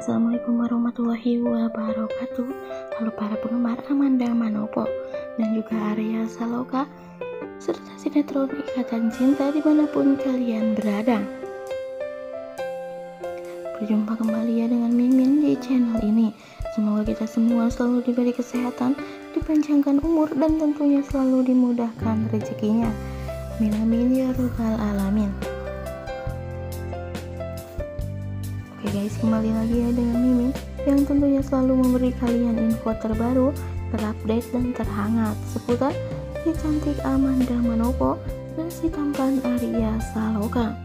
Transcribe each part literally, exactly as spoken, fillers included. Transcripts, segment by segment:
Assalamualaikum warahmatullahi wabarakatuh. Halo para penggemar Amanda Manopo dan juga Arya Saloka serta sinetron Ikatan Cinta dimanapun kalian berada. Berjumpa kembali ya dengan Mimin di channel ini. Semoga kita semua selalu diberi kesehatan, dipanjangkan umur, dan tentunya selalu dimudahkan rezekinya. Amin amin ya rabbal alamin. Oke guys, kembali lagi ya dengan Mimin yang tentunya selalu memberi kalian info terbaru, terupdate, dan terhangat seputar si cantik Amanda Manopo dan si tampan Arya Saloka.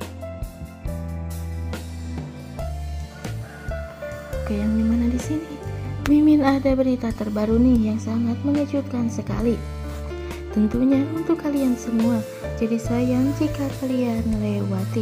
Oke, yang dimana di sini Mimin ada berita terbaru nih yang sangat mengejutkan sekali. Tentunya untuk kalian semua, jadi sayang jika kalian lewati.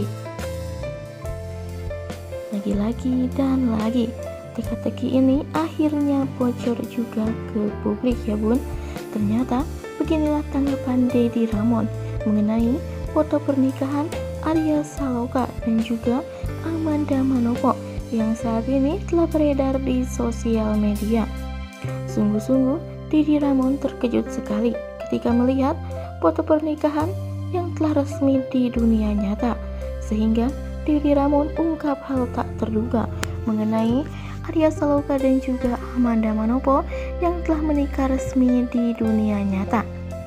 Lagi-lagi dan lagi, teka-teki ini akhirnya bocor juga ke publik ya bun. Ternyata beginilah tanggapan Dedi Ramon mengenai foto pernikahan Arya Saloka dan juga Amanda Manopo yang saat ini telah beredar di sosial media. Sungguh-sungguh Dedi Ramon terkejut sekali ketika melihat foto pernikahan yang telah resmi di dunia nyata, sehingga Dedi Ramon ungkap hal tak terduga mengenai Arya Saloka dan juga Amanda Manopo yang telah menikah resmi di dunia nyata.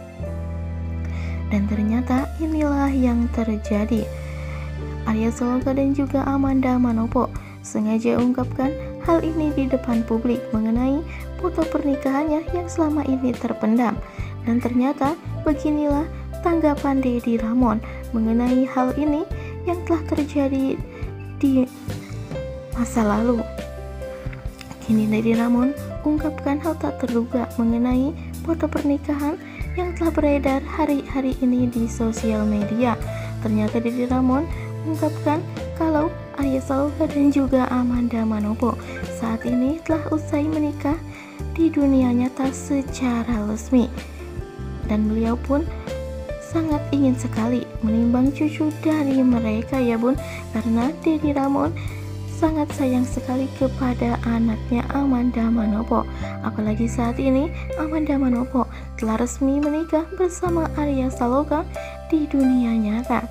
Dan ternyata inilah yang terjadi. Arya Saloka dan juga Amanda Manopo sengaja ungkapkan hal ini di depan publik mengenai foto pernikahannya yang selama ini terpendam. Dan ternyata beginilah tanggapan Dedi Ramon mengenai hal ini yang telah terjadi di masa lalu. Kini Dedi Ramon ungkapkan hal tak terduga mengenai foto pernikahan yang telah beredar hari-hari ini di sosial media. Ternyata Dedi Ramon ungkapkan kalau Arya Saloka dan juga Amanda Manopo saat ini telah usai menikah di dunia nyata secara resmi, dan beliau pun sangat ingin sekali menimbang cucu dari mereka ya bun, karena Dedi Ramon sangat sayang sekali kepada anaknya Amanda Manopo. Apalagi saat ini Amanda Manopo telah resmi menikah bersama Arya Saloka di dunia nyata.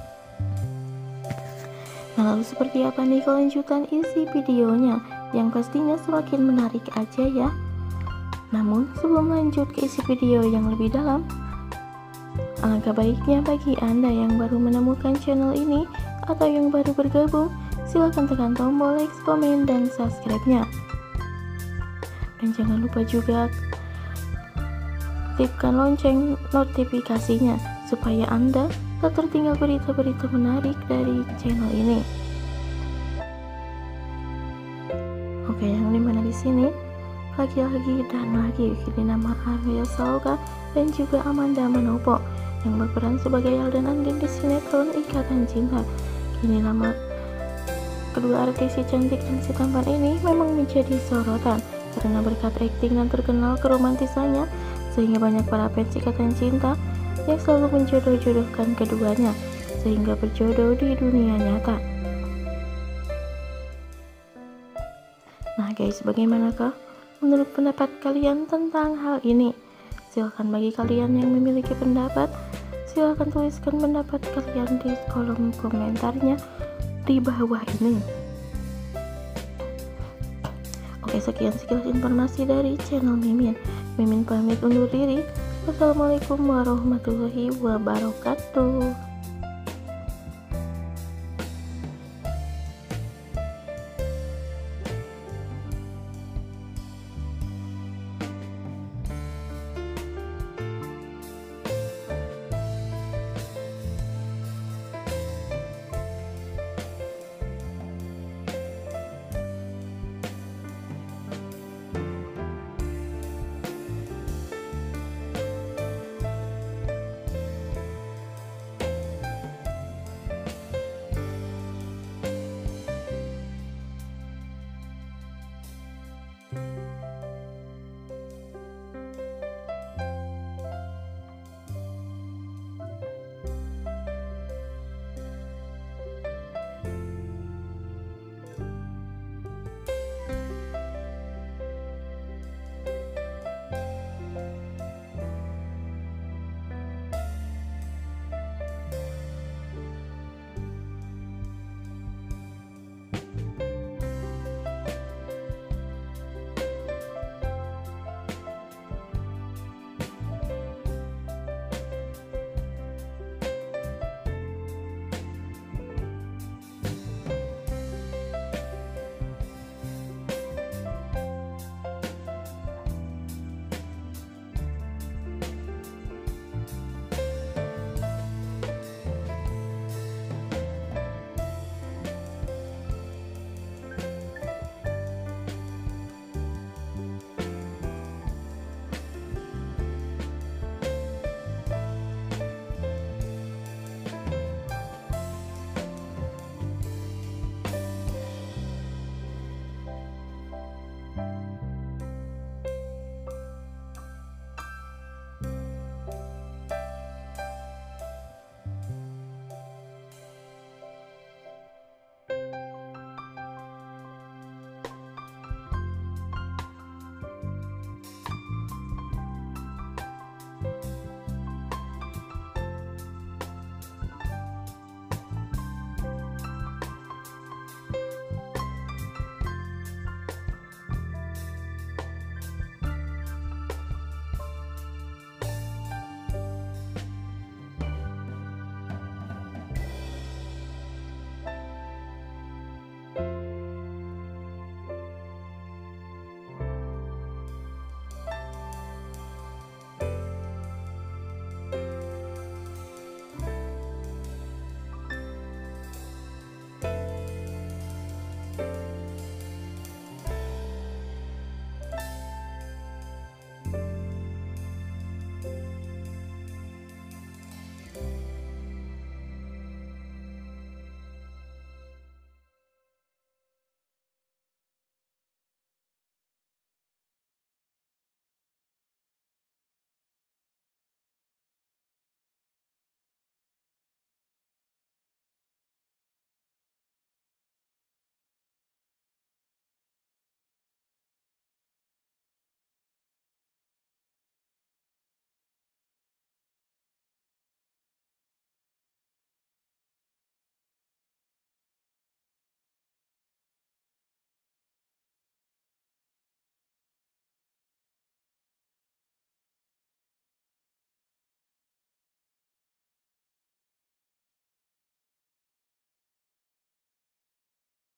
Nah, lalu seperti apa nih kelanjutan isi videonya yang pastinya semakin menarik aja ya. Namun sebelum lanjut ke isi video yang lebih dalam, alangkah baiknya bagi Anda yang baru menemukan channel ini atau yang baru bergabung, silahkan tekan tombol like, komen, dan subscribe-nya. Dan jangan lupa juga aktifkan lonceng notifikasinya supaya Anda tak tertinggal berita-berita menarik dari channel ini. Oke, yang dimana di sini lagi-lagi dan lagi kini nama Arya Saloka dan juga Amanda Manopo yang berperan sebagai Al dan Andin di sinetron Ikatan Cinta. Kini nama kedua artis si cantik dan si tampan ini memang menjadi sorotan karena berkat akting dan terkenal keromantisannya, sehingga banyak para fans Ikatan Cinta yang selalu menjodoh-jodohkan keduanya sehingga berjodoh di dunia nyata. Nah guys, bagaimanakah menurut pendapat kalian tentang hal ini? Silahkan bagi kalian yang memiliki pendapat, silahkan tuliskan pendapat kalian di kolom komentarnya di bawah ini. Oke, sekian sekilas informasi dari channel Mimin. Mimin pamit undur diri. Wassalamualaikum warahmatullahi wabarakatuh.